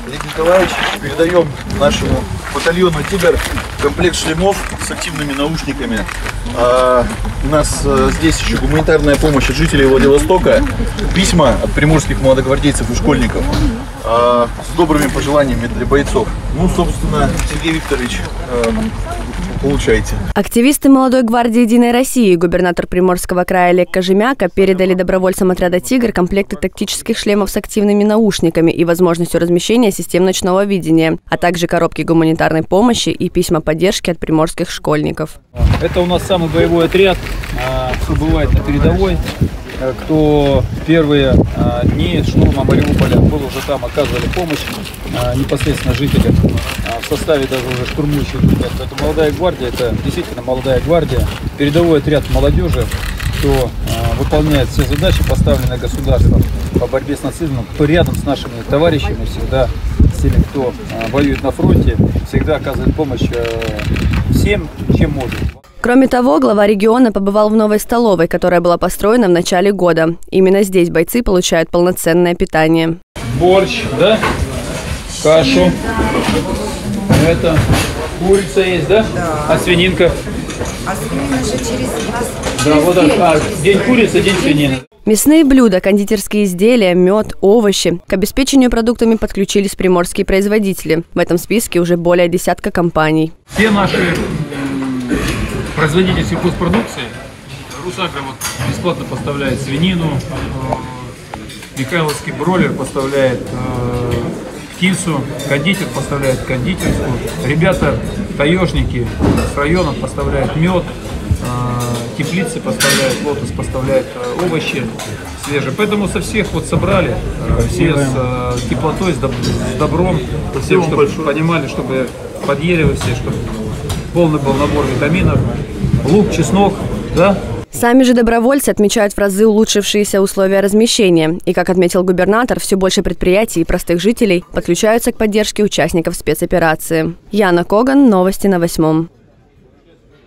Олег Николаевич, передаем нашему батальону «Тигр» комплект шлемов с активными наушниками. У нас здесь еще гуманитарная помощь от жителей Владивостока, письма от приморских молодогвардейцев и школьников с добрыми пожеланиями для бойцов. Ну, собственно, Сергей Викторович, получайте. Активисты Молодой гвардии Единой России и губернатор Приморского края Олег Кожемяка передали добровольцам отряда «Тигр» комплекты тактических шлемов с активными наушниками и возможностью размещения систем ночного видения, а также коробки гуманитарной помощи и письма поддержки от приморских школьников. Это у нас самый боевой отряд, кто бывает на передовой, кто первые дни штурма Мариуполя был уже там, оказывали помощь непосредственно жителям в составе даже уже штурмующих. Это молодая гвардия, это действительно молодая гвардия, передовой отряд молодежи, кто выполняет все задачи, поставленные государством по борьбе с нацизмом, кто рядом с нашими товарищами, всегда с теми, кто воюет на фронте, всегда оказывает помощь всем, чем может. Кроме того, глава региона побывал в новой столовой, которая была построена в начале года. Именно здесь бойцы получают полноценное питание. Борщ, да? Кашу. Это курица есть, да? Да. А свининка? А свинина же через нас. Да, вот так. День курицы, день свинины. Мясные блюда, кондитерские изделия, мед, овощи. К обеспечению продуктами подключились приморские производители. В этом списке уже более десятка компаний. Все наши производитель сельхозпродукции, Русагра вот бесплатно поставляет свинину, Михайловский бройлер поставляет птицу, кондитер поставляет кондитерскую, ребята таежники с района поставляют мед, теплицы поставляют, Лотос поставляет овощи свежие. Поэтому со всех вот собрали, все с теплотой, с добром, все, чтобы понимали, чтобы подъели вы все, чтобы полный был набор витаминов, лук, чеснок, да? Сами же добровольцы отмечают в разы улучшившиеся условия размещения. И, как отметил губернатор, все больше предприятий и простых жителей подключаются к поддержке участников спецоперации. Яна Коган, новости на 8.